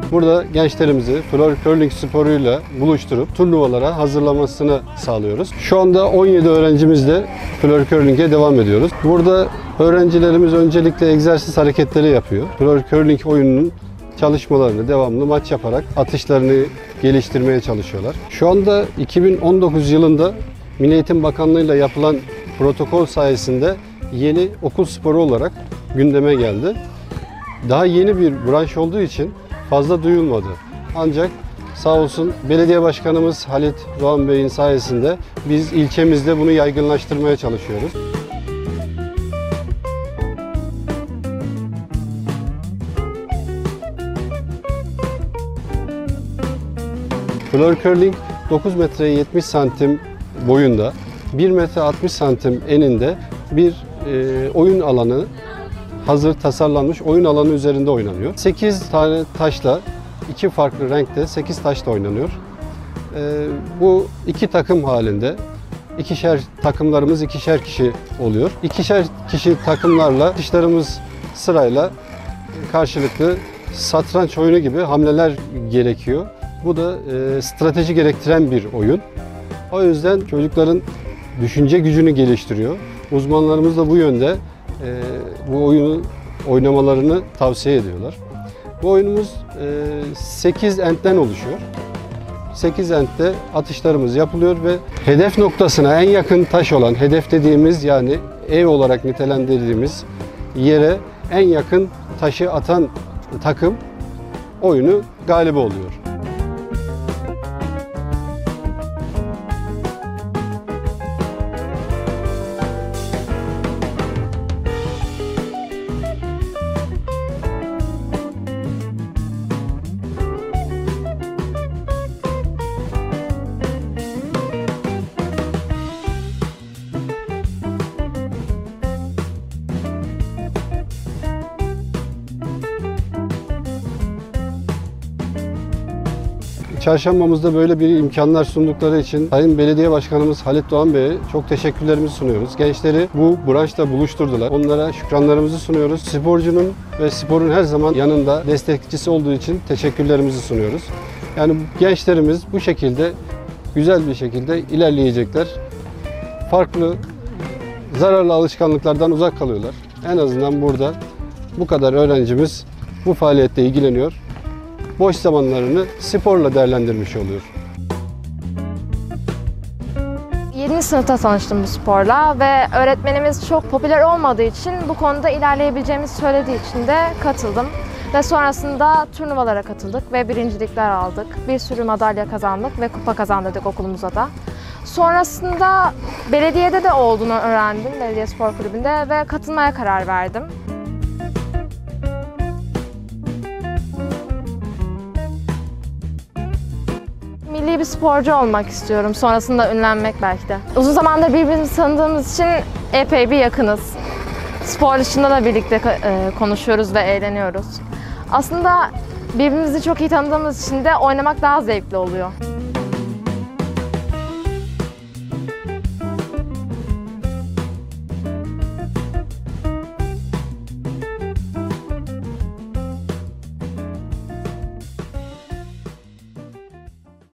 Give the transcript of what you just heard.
Burada gençlerimizi floor curling sporuyla buluşturup turnuvalara hazırlamasını sağlıyoruz. Şu anda 17 öğrencimizle floor curling'e devam ediyoruz. Burada öğrencilerimiz öncelikle egzersiz hareketleri yapıyor. Floor curling oyununun çalışmalarını devamlı maç yaparak atışlarını geliştirmeye çalışıyorlar. Şu anda 2019 yılında Milli Eğitim Bakanlığı ile yapılan protokol sayesinde yeni okul sporu olarak gündeme geldi. Daha yeni bir branş olduğu için fazla duyulmadı. Ancak sağ olsun belediye başkanımız Halit Doğan Bey'in sayesinde biz ilçemizde bunu yaygınlaştırmaya çalışıyoruz. Floor curling 9 metre 70 santim boyunda, 1 metre 60 santim eninde bir oyun alanı, hazır tasarlanmış oyun alanı üzerinde oynanıyor. 8 tane taşla, 2 farklı renkte 8 taşla oynanıyor. Bu iki takım halinde, takımlarımız ikişer kişi oluyor. İkişer kişi takımlarla atışlarımız sırayla karşılıklı satranç oyunu gibi hamleler gerekiyor. Bu da strateji gerektiren bir oyun. O yüzden çocukların düşünce gücünü geliştiriyor. Uzmanlarımız da bu yönde bu oyunu oynamalarını tavsiye ediyorlar. Bu oyunumuz 8 endten oluşuyor. 8 endte atışlarımız yapılıyor ve hedef noktasına en yakın taş olan, hedef dediğimiz yani ev olarak nitelendirdiğimiz yere en yakın taşı atan takım oyunu galibi oluyor. Çarşambamızda böyle bir imkanlar sundukları için Sayın Belediye Başkanımız Halit Doğan Bey'e çok teşekkürlerimizi sunuyoruz. Gençleri bu branşta buluşturdular. Onlara şükranlarımızı sunuyoruz. Sporcunun ve sporun her zaman yanında destekçisi olduğu için teşekkürlerimizi sunuyoruz. Yani gençlerimiz bu şekilde güzel bir şekilde ilerleyecekler. Farklı zararlı alışkanlıklardan uzak kalıyorlar. En azından burada bu kadar öğrencimiz bu faaliyette ilgileniyor. Boş zamanlarını sporla değerlendirmiş oluyor. 7. sınıfta tanıştım bu sporla ve öğretmenimiz çok popüler olmadığı için bu konuda ilerleyebileceğimizi söylediği için de katıldım. Ve sonrasında turnuvalara katıldık ve birincilikler aldık. Bir sürü madalya kazandık ve kupa kazandırdık okulumuza da. Sonrasında belediyede de olduğunu öğrendim, belediye spor kulübünde ve katılmaya karar verdim. Milli bir sporcu olmak istiyorum. Sonrasında ünlenmek belki de. Uzun zamandır birbirimizi tanıdığımız için epey bir yakınız. Spor dışında da birlikte konuşuyoruz ve eğleniyoruz. Aslında birbirimizi çok iyi tanıdığımız için de oynamak daha zevkli oluyor.